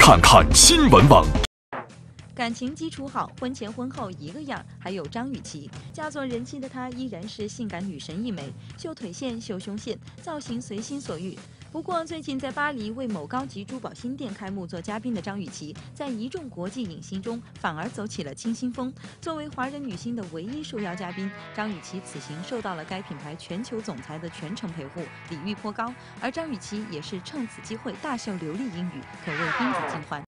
看看新闻网。 感情基础好，婚前婚后一个样。还有张雨绮，嫁作人妻的她依然是性感女神一枚，秀腿线、秀胸线，造型随心所欲。不过，最近在巴黎为某高级珠宝新店开幕做嘉宾的张雨绮，在一众国际影星中反而走起了清新风。作为华人女星的唯一受邀嘉宾，张雨绮此行受到了该品牌全球总裁的全程陪护，礼遇颇高。而张雨绮也是趁此机会大秀流利英语，可谓宾主尽欢。